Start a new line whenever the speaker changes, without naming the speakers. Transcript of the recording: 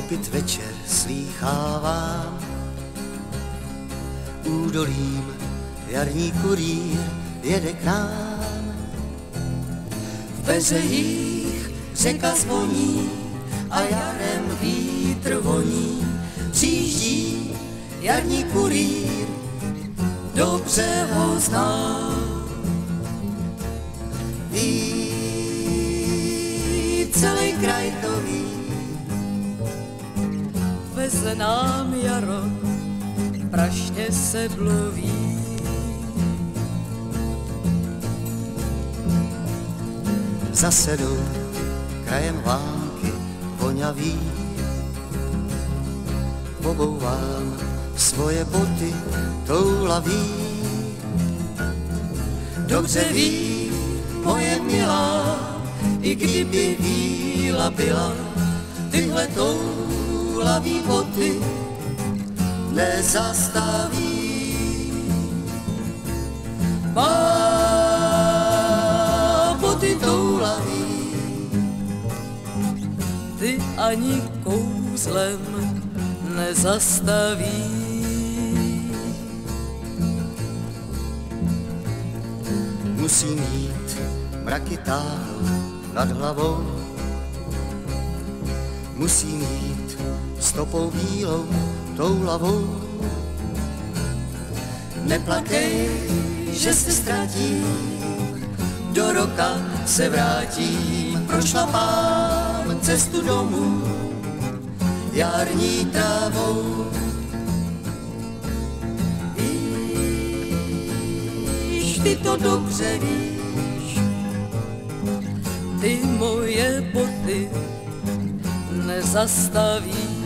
opět večer slýchávám. Údolím jarní kurýr jede k nám. V bezejích řeka zvoní a jarem vítr voní. Přijíždí jarní kurýr, dobře ho znám. Ví, celý kraj to ví.
Veze nám jaro, prašně se bloví.
Zase jdou krajem vánky voňavý. Obouvám svoje boty toulaví. Dobře ví, moje milá, i kdyby víla byla, tyhle toulavý boty nezastaví. Má boty toulavý,
ty ani kouzlem nezastaví.
Musí mít mraky táhnout nad hlavou. Musí mít stopou bílou toulavou. Neplakej, že se ztratím, do roka se vrátím. Prošlapám cestu domů jarní trávou. Víš, ty to dobře víš,
Ty moje boty nezastaví.